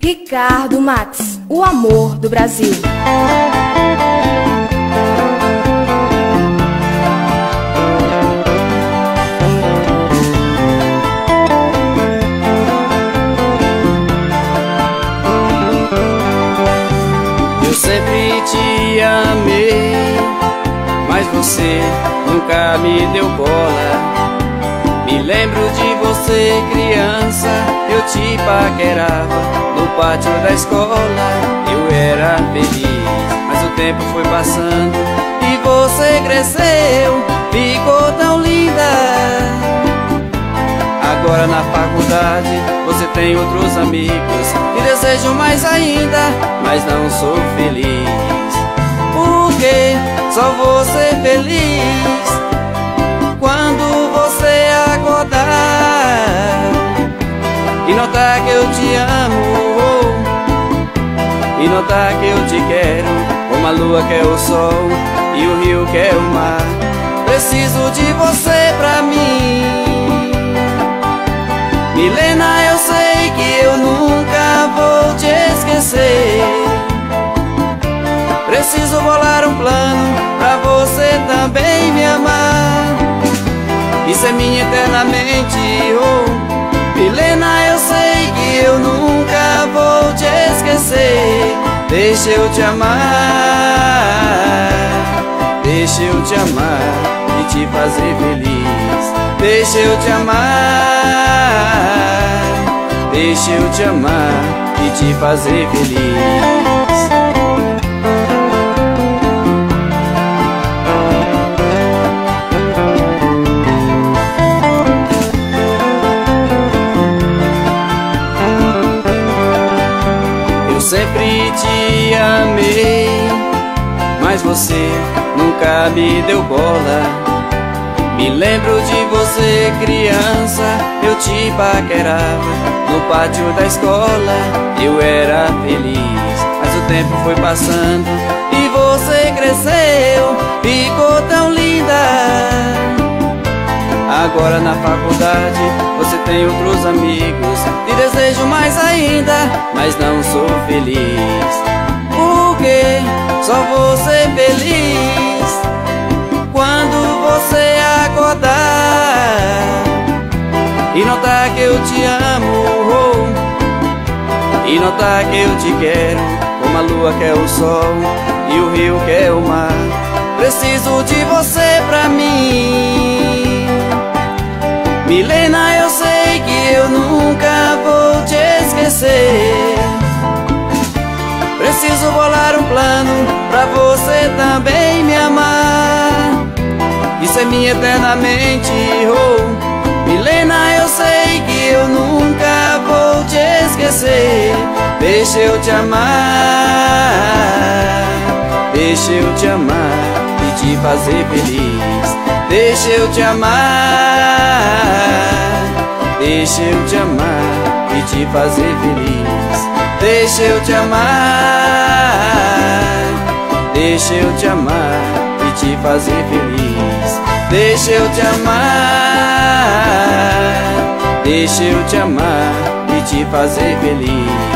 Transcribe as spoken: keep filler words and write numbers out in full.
Ricardo Max, o amor do Brasil. Eu sempre te amei, mas você nunca me deu bola. Me lembro de você criança, eu te paquerava no pátio da escola. Eu era feliz, mas o tempo foi passando e você cresceu, ficou tão linda. Agora na faculdade você tem outros amigos e desejo mais ainda, mas não sou feliz. Porque só vou ser feliz quando você acordar e notar que eu te amo, e notar que eu te quero, como a lua quer o sol e o rio quer o mar. Preciso de você pra mim, Milena. Eu sei que eu nunca vou te esquecer. Preciso bolar um plano pra você também me amar e ser minha eternamente. Oh, Milena, eu sei que eu nunca vou te esquecer. Deixa eu te amar, deixa eu te amar e te fazer feliz. Deixa eu te amar, deixa eu te amar e te fazer feliz. Sempre te amei, mas você nunca me deu bola. Me lembro de você criança, eu te paquerava no pátio da escola. Eu era feliz, mas o tempo foi passando e você cresceu, ficou tão linda. Agora na faculdade você tem outros amigos e desejo mais ainda, mas não sou feliz. Porque só vou ser feliz quando você acordar e notar que eu te amo, e notar que eu te quero, como a lua quer o sol e o rio quer o mar. Preciso de você pra mim, Milena. Eu sei que eu nunca vou te esquecer. Preciso bolar um plano pra você também me amar e ser minha eternamente. Oh, Milena, eu sei que eu nunca vou te esquecer. Deixa eu te amar, deixa eu te amar e te fazer feliz. Deixa eu te amar, deixa eu te amar e te fazer feliz. Deixa eu te amar, deixa eu te amar e te fazer feliz. Deixa eu te amar, deixa eu te amar e te fazer feliz.